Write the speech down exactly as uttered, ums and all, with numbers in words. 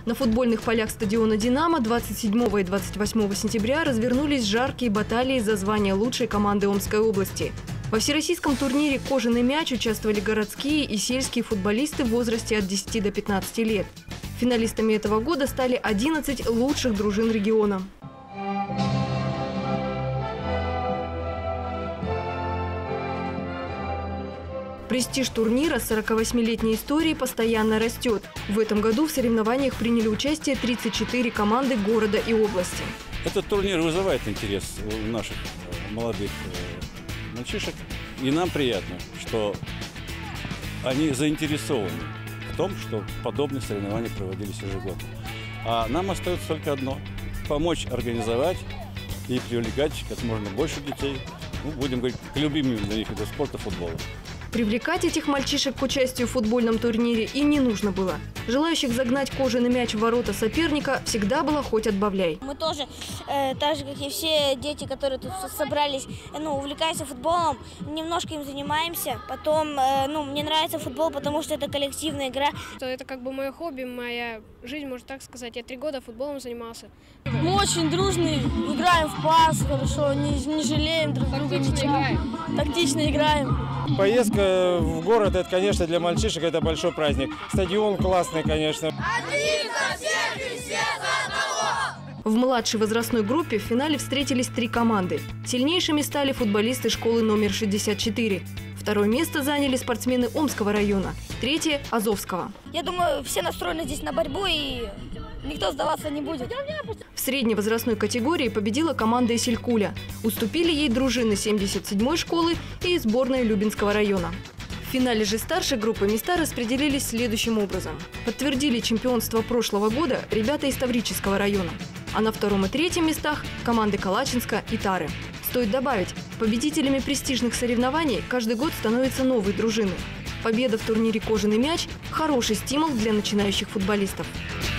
На футбольных полях стадиона «Динамо» двадцать седьмого и двадцать восьмого сентября развернулись жаркие баталии за звание лучшей команды Омской области. Во всероссийском турнире «Кожаный мяч» участвовали городские и сельские футболисты в возрасте от десяти до пятнадцати лет. Финалистами этого года стали одиннадцать лучших дружин региона. Престиж турнира с сорокавосьмилетней историей постоянно растет. В этом году в соревнованиях приняли участие тридцать четыре команды города и области. Этот турнир вызывает интерес у наших молодых мальчишек. И нам приятно, что они заинтересованы в том, что подобные соревнования проводились ежегодно. А нам остается только одно – помочь организовать и привлекать как можно больше детей, ну, будем говорить, к любимым для них видам спорта футбола. Привлекать этих мальчишек к участию в футбольном турнире и не нужно было. Желающих загнать кожаный мяч в ворота соперника всегда было хоть отбавляй. Мы тоже, э, так же, как и все дети, которые тут собрались, ну, увлекаются футболом, немножко им занимаемся. Потом, э, ну, мне нравится футбол, потому что это коллективная игра. Это как бы мое хобби, моя жизнь, можно так сказать. Я три года футболом занимался. Мы очень дружные, играем в пас хорошо, не, не жалеем друг друга мяча. Тактично играем. Поездка в город, это, конечно, для мальчишек это большой праздник. Стадион классный, конечно. Один за всех и все за одного! В младшей возрастной группе в финале встретились три команды. Сильнейшими стали футболисты школы номер шестьдесят четыре. Второе место заняли спортсмены Омского района, третье – Азовского. Я думаю, все настроены здесь на борьбу и никто сдаваться не будет. В средней возрастной категории победила команда Исилькуля. Уступили ей дружины семьдесят седьмой школы и сборная Любинского района. В финале же старшей группы места распределились следующим образом. Подтвердили чемпионство прошлого года ребята из Таврического района. А на втором и третьем местах – команды Калачинска и Тары. Стоит добавить, победителями престижных соревнований каждый год становятся новые дружины. Победа в турнире «Кожаный мяч» – хороший стимул для начинающих футболистов.